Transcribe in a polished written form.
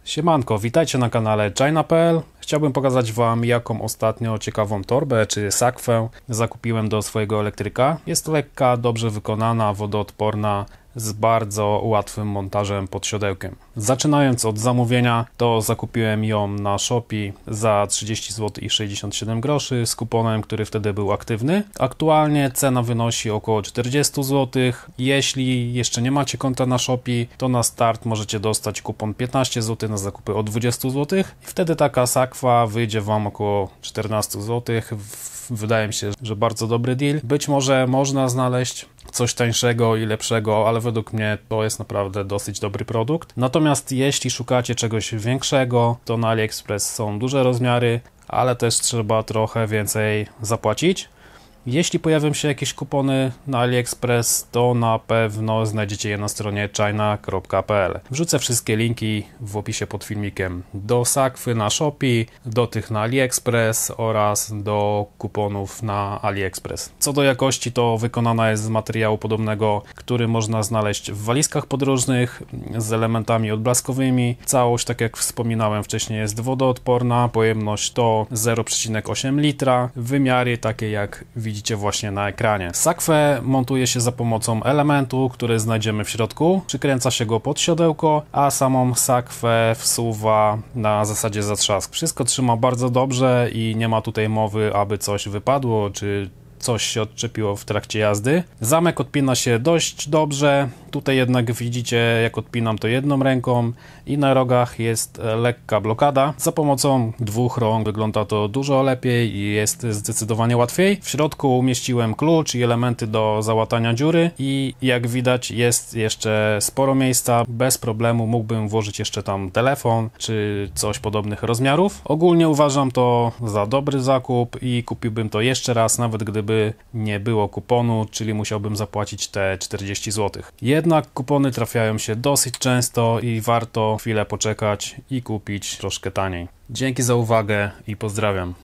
Siemanko, witajcie na kanale China.pl. Chciałbym pokazać Wam, jaką ostatnio ciekawą torbę czy sakwę zakupiłem do swojego elektryka. Jest lekka, dobrze wykonana, wodoodporna, z bardzo łatwym montażem pod siodełkiem. Zaczynając od zamówienia, to zakupiłem ją na Shopee za 30 zł i 67 groszy z kuponem, który wtedy był aktywny. Aktualnie cena wynosi około 40 zł. Jeśli jeszcze nie macie konta na Shopee, to na start możecie dostać kupon 15 zł na zakupy od 20 zł i wtedy taka sakwa wyjdzie Wam około 14 zł. Wydaje mi się, że bardzo dobry deal. Być może można znaleźć coś tańszego i lepszego, ale według mnie to jest naprawdę dosyć dobry produkt. Natomiast jeśli szukacie czegoś większego, to na AliExpress są duże rozmiary, ale też trzeba trochę więcej zapłacić. Jeśli pojawią się jakieś kupony na AliExpress, to na pewno znajdziecie je na stronie china.pl. Wrzucę wszystkie linki w opisie pod filmikiem do sakwy na Shopee, do tych na AliExpress oraz do kuponów na AliExpress. Co do jakości, to wykonana jest z materiału podobnego, który można znaleźć w walizkach podróżnych z elementami odblaskowymi. Całość, tak jak wspominałem wcześniej, jest wodoodporna, pojemność to 0,8 litra, wymiary takie jak widzicie właśnie na ekranie. Sakwę montuje się za pomocą elementu, który znajdziemy w środku. Przykręca się go pod siodełko, a samą sakwę wsuwa na zasadzie zatrzask. Wszystko trzyma bardzo dobrze i nie ma tutaj mowy, aby coś wypadło, czy coś się odczepiło w trakcie jazdy. Zamek odpina się dość dobrze. Tutaj jednak widzicie, jak odpinam to jedną ręką i na rogach jest lekka blokada. Za pomocą dwóch rąk wygląda to dużo lepiej i jest zdecydowanie łatwiej. W środku umieściłem klucz i elementy do załatania dziury i jak widać jest jeszcze sporo miejsca. Bez problemu mógłbym włożyć jeszcze tam telefon czy coś podobnych rozmiarów. Ogólnie uważam to za dobry zakup i kupiłbym to jeszcze raz, nawet gdyby nie było kuponu, czyli musiałbym zapłacić te 40 zł. Jednak kupony trafiają się dosyć często i warto chwilę poczekać i kupić troszkę taniej. Dzięki za uwagę i pozdrawiam.